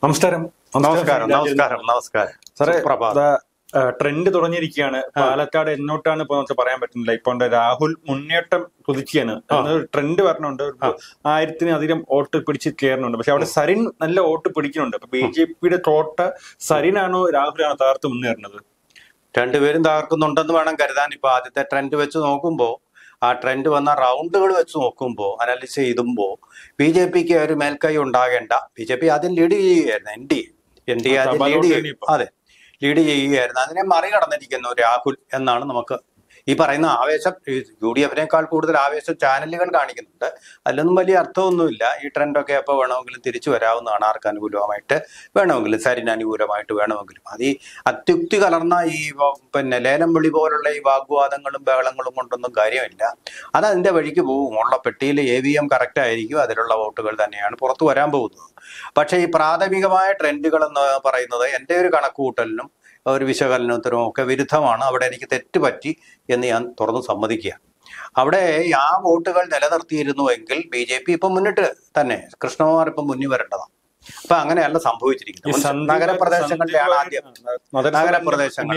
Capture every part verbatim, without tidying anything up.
നമസ്കാരം. നമസ്കാരം നമസ്കാരം നമസ്കാരം സാറേ, ട്രെൻഡ് തുടങ്ങിയിരിക്കുകയാണ്. പാലക്കാട് എന്നോട്ടാണ് ഇപ്പൊ നമുക്ക് പറയാൻ പറ്റുന്നില്ല. ഇപ്പൊ രാഹുൽ മുന്നേറ്റം കുതിക്കുകയാണ്, ട്രെൻഡ് വരണുണ്ട്. ആയിരത്തിന് അധികം വോട്ട് പിടിച്ച് കയറുന്നുണ്ട്. പക്ഷെ അവിടെ സരിൻ നല്ല വോട്ട് പിടിക്കുന്നുണ്ട്. അപ്പൊ ബി ജെ പിയുടെ തോട്ട സരിനാണോ രാഹുലാണോ തകർത്ത് മുന്നേറുന്നത്? രണ്ടുപേരും തകർക്കുന്നുണ്ടെന്ന് വേണം കരുതാൻ. ഇപ്പൊ ആദ്യത്തെ ട്രെൻഡ് വെച്ച് നോക്കുമ്പോ, ആ ട്രെൻഡ് വന്ന റൗണ്ടുകൾ വെച്ച് നോക്കുമ്പോൾ, അനാലിസിസ് ചെയ്യുമ്പോൾ ബി ജെ പിക്ക് ഒരു മേൽക്കൈ ഉണ്ടാകേണ്ട. ബി ജെ പി ആദ്യം ലീഡ് ചെയ്യുകയായിരുന്നു, N D A N D A ആദ്യം ലീഡ് ചെയ്യും അതെ ലീഡ് ചെയ്യുകയായിരുന്നു. അതിനെ മറികടന്നിരിക്കുന്നു രാഹുൽ എന്നാണ് നമുക്ക് ഈ പറയുന്ന ആവേശം. യു ഡി എഫിനേക്കാൾ കൂടുതൽ ആവേശം ചാനലുകൾ കാണിക്കുന്നുണ്ട്. അതിലൊന്നും വലിയ അർത്ഥമൊന്നുമില്ല. ഈ ട്രെൻഡൊക്കെ എപ്പോൾ വേണമെങ്കിലും തിരിച്ചു വരാവുന്നതാണ്. ആർക്ക് അനുകൂലമായിട്ട് വേണമെങ്കിലും, സരിന് അനുകൂലമായിട്ട് വേണമെങ്കിലും. അത് ഈ അത്യുക്തി കലർന്ന ഈ പിന്നെ ലേലം വിളി പോലുള്ള ഈ വാഗ്വാദങ്ങളും ബഹളങ്ങളും കൊണ്ടൊന്നും കാര്യമില്ല. അത് അതിൻ്റെ വഴിക്ക് പോകും. ഉള്ള പെട്ടിയിൽ എ വി എം കറക്റ്റ് ആയിരിക്കും, അതിലുള്ള വോട്ടുകൾ തന്നെയാണ് പുറത്തു വരാൻ പോകുന്നത്. പക്ഷേ ഈ പ്രാഥമികമായ ട്രെൻഡുകൾ എന്ന് പറയുന്നത് എൻ്റെ ഒരു കണക്കുകൂട്ടലിനും ഒരു വിശകലനത്തിനും ഒക്കെ വിരുദ്ധമാണ്. അവിടെ എനിക്ക് തെറ്റുപറ്റി എന്ന് ഞാൻ തുറന്ന് സമ്മതിക്കുക. അവിടെ ആ വോട്ടുകൾ നിലനിർത്തിയിരുന്നുവെങ്കിൽ ബി ജെ പി ഇപ്പം മുന്നിട്ട് തന്നെ, കൃഷ്ണകുമാർ ഇപ്പം മുന്നിൽ വരേണ്ടതാണ്. അപ്പൊ അങ്ങനെയല്ല സംഭവിച്ചിരിക്കുന്നത്. നഗരപ്രദേശങ്ങളിലാണ് ആദ്യം നഗരപ്രദേശങ്ങൾ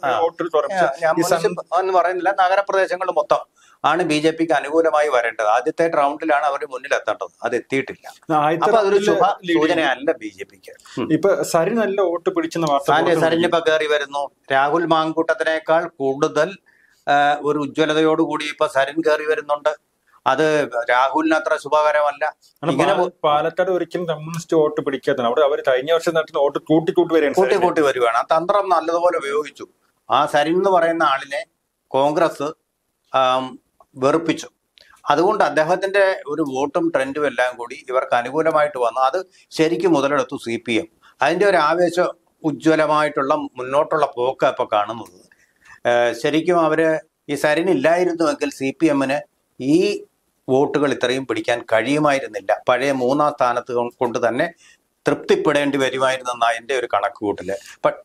എന്ന് പറയുന്നില്ല, നഗരപ്രദേശങ്ങൾ മൊത്തം ആണ് ബി ജെ പിക്ക് അനുകൂലമായി വരേണ്ടത്. ആദ്യത്തെ റൗണ്ടിലാണ് അവർ മുന്നിലെത്തേണ്ടത്. അത് എത്തിയിട്ടില്ല. അപ്പൊ അതൊരു ശുഭ സൂചനയല്ല ബി ജെ പിക്ക്. ഇപ്പൊ സരിൻ നല്ല വോട്ട് പിടിച്ചെന്ന് സരിൻ ഇപ്പൊ കയറി വരുന്നു. രാഹുൽ മാങ്കൂട്ടത്തിനേക്കാൾ കൂടുതൽ ഒരു ഉജ്ജ്വലതയോടുകൂടി ഇപ്പൊ സരിൻ കയറി വരുന്നുണ്ട്. അത് രാഹുലിന് അത്ര ശുഭകരമല്ല. ഇങ്ങനെ പാലക്കാട് ഒരിക്കലും കമ്മ്യൂണിസ്റ്റ് വോട്ട് പിടിക്കാത്തതാണ്. അവിടെ അവർ കഴിഞ്ഞ വർഷം നടത്തുന്ന വോട്ട് കൂട്ടി കൂട്ടി വരികയാണ് കൂട്ടി കൂട്ടി വരികയാണ്. ആ തന്ത്രം നല്ലതുപോലെ ഉപയോഗിച്ചു. ആ സരിൻ എന്ന് പറയുന്ന ആളിനെ കോൺഗ്രസ് വെറുപ്പിച്ചു. അതുകൊണ്ട് അദ്ദേഹത്തിന്റെ ഒരു വോട്ടും ട്രെൻഡും എല്ലാം കൂടി ഇവർക്ക് അനുകൂലമായിട്ട് വന്നു. അത് ശരിക്കും മുതലെടുത്തു സി പി എം. അതിന്റെ ഒരു ആവേശ ഉജ്ജ്വലമായിട്ടുള്ള മുന്നോട്ടുള്ള പോക്ക് ഇപ്പൊ കാണുന്നത്. ശരിക്കും അവര് ഈ സരിൻ ഇല്ലായിരുന്നുവെങ്കിൽ സി പി എമ്മിന് ഈ വോട്ടുകൾ ഇത്രയും പിടിക്കാൻ കഴിയുമായിരുന്നില്ല. പഴയ മൂന്നാം സ്ഥാനത്ത് കൊണ്ട് തന്നെ തൃപ്തിപ്പെടേണ്ടി വരുമായിരുന്നെന്നാ എന്റെ ഒരു കണക്കുകൂട്ടല്.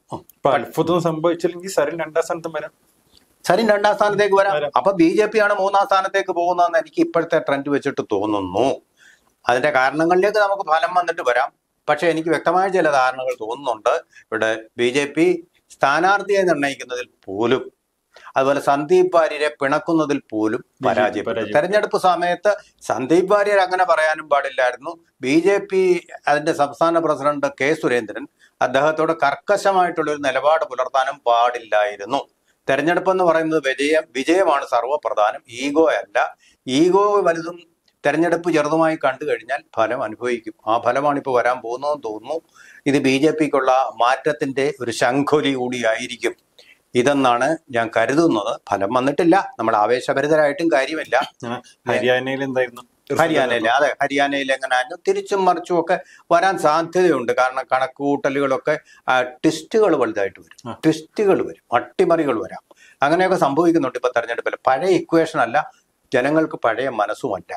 അത്ഭുതം സംഭവിച്ചില്ലെങ്കിൽ സരിൻ രണ്ടാം സ്ഥാനത്തും വരാം. സരിൻ രണ്ടാം സ്ഥാനത്തേക്ക് വരാം. അപ്പൊ ബി ജെ പി ആണ് മൂന്നാം സ്ഥാനത്തേക്ക് പോകുന്നതെന്ന് എനിക്ക് ഇപ്പോഴത്തെ ട്രെൻഡ് വെച്ചിട്ട് തോന്നുന്നു. അതിന്റെ കാരണങ്ങളിലേക്ക് നമുക്ക് ഫലം വന്നിട്ട് വരാം. പക്ഷെ എനിക്ക് വ്യക്തമായ ചില ധാരണകൾ തോന്നുന്നുണ്ട്. ഇവിടെ ബി ജെ പി സ്ഥാനാർത്ഥിയെ നിർണ്ണയിക്കുന്നതിൽ പോലും, അതുപോലെ സന്ദീപ് വാര്യരെ പിണക്കുന്നതിൽ പോലും പരാജയപ്പെട്ടു. തെരഞ്ഞെടുപ്പ് സമയത്ത് സന്ദീപ് വാര്യർ അങ്ങനെ പറയാനും പാടില്ലായിരുന്നു. ബി ജെ പി അതിന്റെ സംസ്ഥാന പ്രസിഡന്റ് കെ സുരേന്ദ്രൻ അദ്ദേഹത്തോട് കർക്കശമായിട്ടുള്ളൊരു നിലപാട് പുലർത്താനും പാടില്ലായിരുന്നു. തെരഞ്ഞെടുപ്പ് എന്ന് പറയുന്നത് വിജയം വിജയമാണ് സർവ്വപ്രധാനം, ഈഗോ അല്ല. ഈഗോ വലുതും തെരഞ്ഞെടുപ്പ് ചെറുതുമായി കണ്ടു കഴിഞ്ഞാൽ ഫലം അനുഭവിക്കും. ആ ഫലമാണ് ഇപ്പോൾ വരാൻ പോകുന്നതെന്ന് തോന്നുന്നു. ഇത് ബി ജെ പിക്കുള്ള മാറ്റത്തിന്റെ ഒരു ശംഖൊലി കൂടിയായിരിക്കും ഇതെന്നാണ് ഞാൻ കരുതുന്നത്. ഫലം വന്നിട്ടില്ല, നമ്മൾ ആവേശഭരിതരായിട്ടും കാര്യമില്ല. ഹരിയാനയിൽ എന്തായിരുന്നു? ഹരിയാനയിൽ അതെ ഹരിയാനയിൽ എങ്ങനെയായിരുന്നു തിരിച്ചും മറിച്ചും ഒക്കെ വരാൻ സാധ്യതയുണ്ട്. കാരണം കണക്കുകൂട്ടലുകളൊക്കെ ട്വിസ്റ്റുകൾ വലുതായിട്ട് വരും, ട്വിസ്റ്റുകൾ വരും, അട്ടിമറികൾ വരാം. അങ്ങനെയൊക്കെ സംഭവിക്കുന്നുണ്ട് ഇപ്പൊ തെരഞ്ഞെടുപ്പിൽ. പഴയ ഇക്വേഷൻ അല്ല, ജനങ്ങൾക്ക് പഴയ മനസ്സുമല്ല.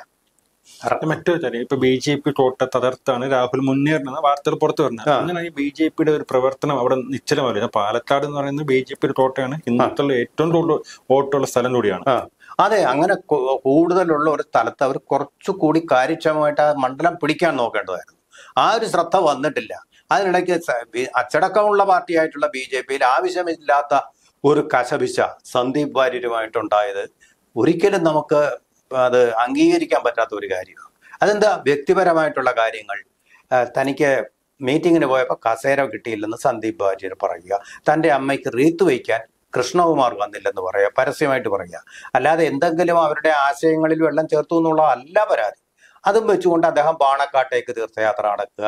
മറ്റൊരു കാര്യം, ഇപ്പൊ ബി ജെ പി കോട്ട തകർത്താണ് രാഹുൽ മുന്നേറുന്നത് വാർത്തകൾ പുറത്തു വരുന്നത്. അങ്ങനെ ബി ജെ പിയുടെ ഒരു പ്രവർത്തനം അവിടെ നിശ്ചലമാവില്ല. പാലക്കാട് എന്ന് പറയുന്നത് ബി ജെ പിയുടെ കോട്ടയാണ്, ഇന്നത്തെ ഏറ്റവും കൂടുതൽ വോട്ടുള്ള സ്ഥലം കൂടിയാണ്. അതെ, അങ്ങനെ കൂടുതലുള്ള ഒരു സ്ഥലത്ത് അവർ കുറച്ചുകൂടി കാര്യക്ഷമമായിട്ട് ആ മണ്ഡലം പിടിക്കാൻ നോക്കേണ്ടതായിരുന്നു. ആ ഒരു ശ്രദ്ധ വന്നിട്ടില്ല. അതിനിടയ്ക്ക് അച്ചടക്കമുള്ള പാർട്ടിയായിട്ടുള്ള ബി ജെ പിയിൽ ആവശ്യമില്ലാത്ത ഒരു കശപിശ സന്ദീപ് വാര്യരുമായിട്ടുണ്ടായത് ഒരിക്കലും നമുക്ക് അത് അംഗീകരിക്കാൻ പറ്റാത്ത ഒരു കാര്യമാണ്. അതെന്താ, വ്യക്തിപരമായിട്ടുള്ള കാര്യങ്ങൾ. തനിക്ക് മീറ്റിങ്ങിന് പോയപ്പോൾ കസേര കിട്ടിയില്ലെന്ന് സന്ദീപ് വാര്യർ പറയുക, തൻ്റെ അമ്മയ്ക്ക് റീത്ത് വയ്ക്കാൻ കൃഷ്ണകുമാർ വന്നില്ലെന്ന് പറയുക, പരസ്യമായിട്ട് പറയുക. അല്ലാതെ എന്തെങ്കിലും അവരുടെ ആശയങ്ങളിൽ വെള്ളം ചേർത്തു എന്നുള്ള അല്ല പരാതി. അതും വെച്ചുകൊണ്ട് അദ്ദേഹം പാണക്കാട്ടേക്ക് തീർത്ഥയാത്ര നടക്കുക,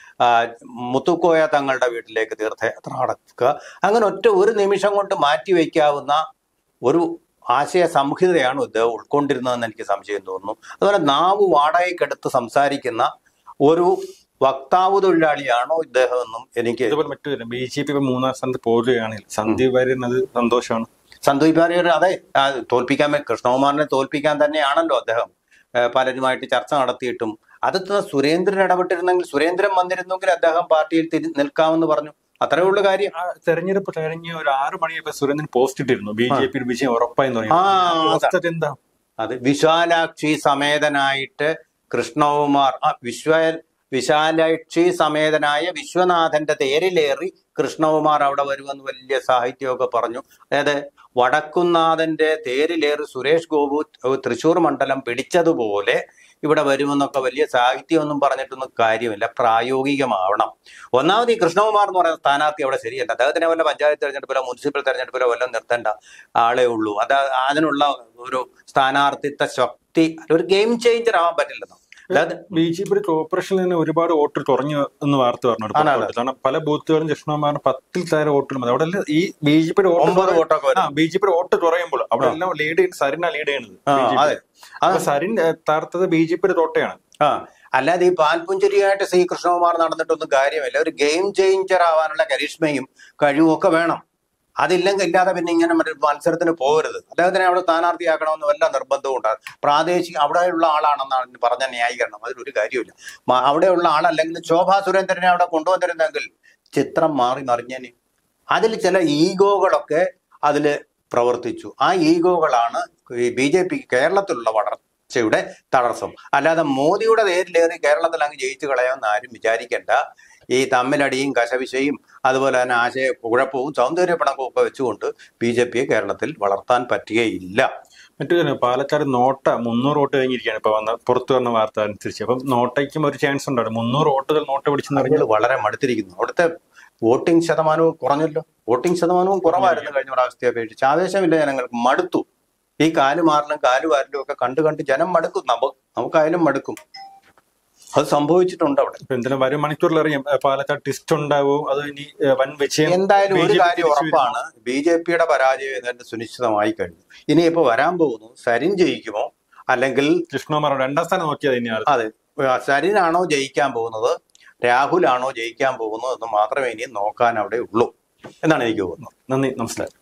മുത്തുക്കോയ തങ്ങളുടെ വീട്ടിലേക്ക് തീർത്ഥയാത്ര നടക്കുക, അങ്ങനെ ഒറ്റ ഒരു നിമിഷം കൊണ്ട് മാറ്റി വയ്ക്കാവുന്ന ഒരു ആശയ സംഹിതയാണ് ഇദ്ദേഹം ഉൾക്കൊണ്ടിരുന്നതെന്ന് എനിക്ക് സംശയം തോന്നുന്നു. അതുപോലെ നാവ് വാടകയ്ക്കെടുത്ത് സംസാരിക്കുന്ന ഒരു വക്താവ് തൊഴിലാളിയാണോ ഇദ്ദേഹം എന്നും എനിക്ക് മറ്റു ബി ജെ പി മൂന്നാം സ്ഥാനത്ത് പോവുകയാണെങ്കിൽ സന്ദീപ് വാര്യർ അത് സന്തോഷമാണ്. സന്ദീപ് വാര്യർ അതെ തോൽപ്പിക്കാൻ, കൃഷ്ണകുമാറിനെ തോൽപ്പിക്കാൻ തന്നെയാണല്ലോ അദ്ദേഹം പലരുമായിട്ട് ചർച്ച നടത്തിയിട്ടും. അത് സുരേന്ദ്രൻ ഇടപെട്ടിരുന്നെങ്കിൽ, സുരേന്ദ്രൻ വന്നിരുന്നെങ്കിൽ അദ്ദേഹം പാർട്ടിയിൽ തിരി നിൽക്കാമെന്ന് പറഞ്ഞു. അത്രേ ഉള്ള കാര്യം. തെരഞ്ഞെടുപ്പ് കഴിഞ്ഞ ഒരു ആറു മണിയപ്പോ സുരേന്ദ്രൻ പോസ്റ്റ് ഇട്ടിരുന്നു ബി ജെ പിയുടെ വിജയം ഉറപ്പായെന്ന് പറഞ്ഞു. എന്താ അത് വിശാലാക്ഷി സമേതനായിട്ട് കൃഷ്ണകുമാർ, വിശ്വ വിശാലാക്ഷി സമേതനായ വിശ്വനാഥന്റെ തേരിലേറി കൃഷ്ണകുമാർ അവിടെ വരുമെന്ന് വലിയ സാഹിത്യമൊക്കെ പറഞ്ഞു. അതായത് വടക്കുന്നാഥന്റെ തേരിലേറി സുരേഷ് ഗോപു തൃശ്ശൂർ മണ്ഡലം പിടിച്ചതുപോലെ ഇവിടെ വരുമെന്നൊക്കെ വലിയ സാഹിത്യമൊന്നും പറഞ്ഞിട്ടൊന്നും കാര്യമില്ല. പ്രായോഗികമാവണം. ഒന്നാമത് ഈ കൃഷ്ണകുമാർ എന്ന് പറയുന്ന സ്ഥാനാർത്ഥി അവിടെ ശരിയല്ല. അദ്ദേഹത്തിനെ വല്ല പഞ്ചായത്ത് തെരഞ്ഞെടുപ്പിലോ മുനിസിപ്പൽ തെരഞ്ഞെടുപ്പിലോ വല്ലതും നിർത്തേണ്ട ആളേ ഉള്ളൂ. അത് അതിനുള്ള ഒരു സ്ഥാനാർത്ഥിത്വ ശക്തി, ഒരു ഗെയിം ചേഞ്ചർ ആവാൻ പറ്റില്ലെന്നോ. അതായത് ബി ജെ പി കോർപ്പറേഷനിൽ തന്നെ ഒരുപാട് വോട്ട് കുറഞ്ഞു എന്ന് വാർത്ത പറഞ്ഞു. കാരണം പല ബൂത്തുകളും കൃഷ്ണകുമാറിന് പത്തിൽ താഴെ വോട്ടുകൾ മതി. അവിടെ ഈ ബി ജെ പിയുടെ ഒമ്പത് വോട്ടൊക്കെ ബി ജെ പിയുടെ വോട്ട് കുറയുമ്പോൾ അവിടെ എല്ലാം ലീഡ് ചെയ്യുന്നത് സരിനാ ലീഡ് ചെയ്യുന്നത്. സരിൻ താർത്തത് ബി ജെ പിയുടെ തോട്ടയാണ്. ആ അല്ലാതെ ഈ പാൽപുഞ്ചരിയായിട്ട് ശ്രീ കൃഷ്ണകുമാർ നടന്നിട്ടൊന്നും കാര്യമില്ല. ഒരു ഗെയിം ചേഞ്ചർ ആവാനുള്ള കരിഷ്മയും കഴിവും ഒക്കെ വേണം. അതില്ലെങ്കിൽ ഇല്ലാതെ പിന്നെ ഇങ്ങനെ മത്സരത്തിന് പോകരുത്. അദ്ദേഹത്തിനെ അവിടെ സ്ഥാനാർത്ഥിയാക്കണമെന്ന് വല്ല നിർബന്ധവും ഉണ്ടാകും. പ്രാദേശിക അവിടെയുള്ള ആളാണെന്നാണ് പറഞ്ഞ ന്യായീകരണം. അതിലൊരു കാര്യമില്ല. അവിടെയുള്ള ആളല്ലെങ്കിൽ ശോഭാ സുരേന്ദ്രനെ അവിടെ കൊണ്ടുവന്നിരുന്നെങ്കിൽ ചിത്രം മാറി മറിഞ്ഞേനെ. അതിൽ ചില ഈഗോകളൊക്കെ അതിൽ പ്രവർത്തിച്ചു. ആ ഈഗോകളാണ് ഈ ബി ജെ പി കേരളത്തിലുള്ള വളർച്ചയുടെ തടസ്സം. അല്ലാതെ മോദിയുടെ നേരിലേറി കേരളത്തിൽ അങ്ങ് ജയിച്ചു കളയാമെന്ന് ആരും വിചാരിക്കേണ്ട. ഈ തമ്മിലടിയും കശവിശയും അതുപോലെ തന്നെ ആശയ കുഴപ്പവും സൗന്ദര്യപ്പണക്കവും ഒക്കെ വെച്ചുകൊണ്ട് ബി ജെ പിയെ കേരളത്തിൽ വളർത്താൻ പറ്റുകയില്ല. മറ്റു പാലക്കാട് നോട്ട മുന്നൂറ് വോട്ട് കഴിഞ്ഞിരിക്കുകയാണ് ഇപ്പൊ വന്ന പുറത്തു വന്ന വാർത്ത അനുസരിച്ച്. അപ്പം നോട്ടയ്ക്കും ഒരു ചാൻസ് ഉണ്ടാവും. മുന്നൂറ് വോട്ടുകൾ നോട്ട പിടിച്ചെന്ന് പറഞ്ഞാൽ വളരെ മടുത്തിരിക്കുന്നു. അവിടുത്തെ വോട്ടിംഗ് ശതമാനവും കുറഞ്ഞല്ലോ. വോട്ടിംഗ് ശതമാനവും കുറവായിരുന്നു കഴിഞ്ഞ പ്രാവശ്യത്തെ അപേക്ഷിച്ച്. ആവേശമില്ല ജനങ്ങൾക്ക്. മടുത്തു. ഈ കാലുമാറലും കാലുവാരലും ഒക്കെ കണ്ടു കണ്ട് ജനം മടുക്കും. നമുക്ക് നമുക്കായാലും മടുക്കും. അത് സംഭവിച്ചിട്ടുണ്ട് അവിടെ. എന്തായാലും വരും മണിക്കൂറിൽ അറിയാം പാലക്കാട് ട്വിസ്റ്റ് ഉണ്ടാവും. അത് ഇനി വൻ വിജയം. എന്തായാലും ഒരു കാര്യം ഉറപ്പാണ്, ബി ജെ പിയുടെ പരാജയം തന്നെ സുനിശ്ചിതമായി കഴിഞ്ഞു. ഇനിയിപ്പോ വരാൻ പോകുന്നു സരിൻ ജയിക്കുമോ അല്ലെങ്കിൽ കൃഷ്ണകുമാർ രണ്ടാം സ്ഥാനം നോക്കിയത് തന്നെയാണ്. അതെ, സരിനാണോ ജയിക്കാൻ പോകുന്നത്, രാഹുലാണോ ജയിക്കാൻ പോകുന്നത് എന്ന് മാത്രമേ ഇനി നോക്കാൻ അവിടെ ഉള്ളൂ എന്നാണ് എനിക്ക് തോന്നുന്നത്. നന്ദി, നമസ്കാരം.